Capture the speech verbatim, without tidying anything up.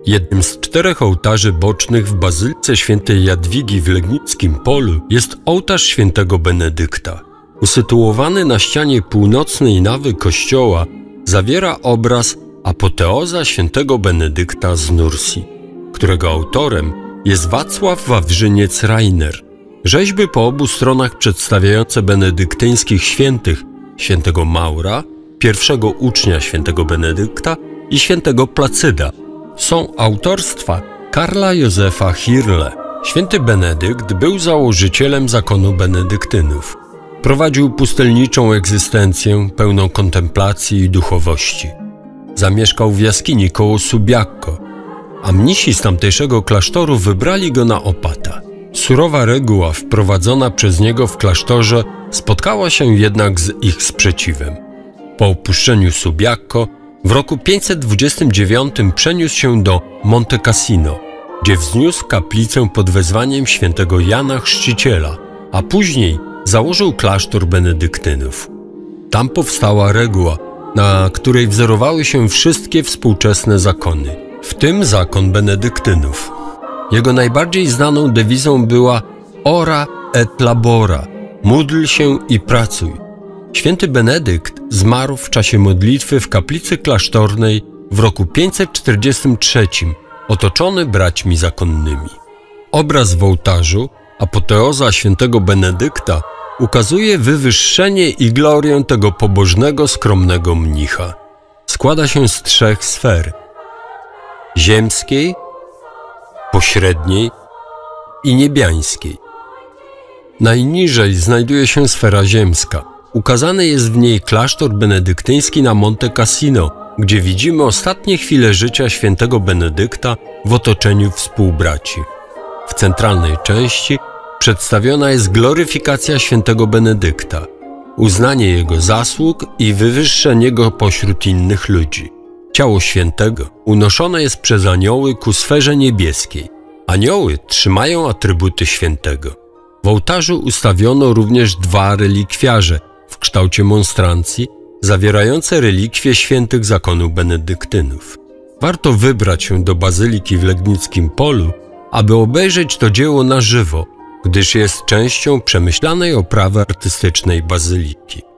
Jednym z czterech ołtarzy bocznych w Bazylice Świętej Jadwigi w Legnickim Polu jest ołtarz Świętego Benedykta. Usytuowany na ścianie północnej nawy kościoła zawiera obraz Apoteoza Świętego Benedykta z Nursji, którego autorem jest Wacław Wawrzyniec-Reiner. Rzeźby po obu stronach przedstawiające benedyktyńskich świętych, świętego Maura, pierwszego ucznia świętego Benedykta i świętego Placyda, są autorstwa Karla Józefa Hirle. Święty Benedykt był założycielem zakonu benedyktynów. Prowadził pustelniczą egzystencję pełną kontemplacji i duchowości. Zamieszkał w jaskini koło Subiaco, a mnisi z tamtejszego klasztoru wybrali go na opata. Surowa reguła wprowadzona przez niego w klasztorze spotkała się jednak z ich sprzeciwem. Po opuszczeniu Subiaco w roku pięćset dwudziestym dziewiątym przeniósł się do Monte Cassino, gdzie wzniósł kaplicę pod wezwaniem świętego Jana Chrzciciela, a później założył klasztor benedyktynów. Tam powstała reguła, na której wzorowały się wszystkie współczesne zakony, w tym zakon benedyktynów. Jego najbardziej znaną dewizą była Ora et labora, módl się i pracuj. Święty Benedykt zmarł w czasie modlitwy w kaplicy klasztornej w roku pięćset czterdziestym trzecim, otoczony braćmi zakonnymi. Obraz w ołtarzu, Apoteoza Świętego Benedykta, ukazuje wywyższenie i glorię tego pobożnego, skromnego mnicha. Składa się z trzech sfer: ziemskiej, pośredniej i niebiańskiej. Najniżej znajduje się sfera ziemska. Ukazany jest w niej klasztor benedyktyński na Monte Cassino, gdzie widzimy ostatnie chwile życia świętego Benedykta w otoczeniu współbraci. W centralnej części przedstawiona jest gloryfikacja świętego Benedykta, uznanie jego zasług i wywyższenie go pośród innych ludzi. Ciało świętego unoszone jest przez anioły ku sferze niebieskiej. Anioły trzymają atrybuty świętego. W ołtarzu ustawiono również dwa relikwiarze w kształcie monstrancji, zawierające relikwie świętych zakonu benedyktynów. Warto wybrać się do Bazyliki w Legnickim Polu, aby obejrzeć to dzieło na żywo, gdyż jest częścią przemyślanej oprawy artystycznej bazyliki.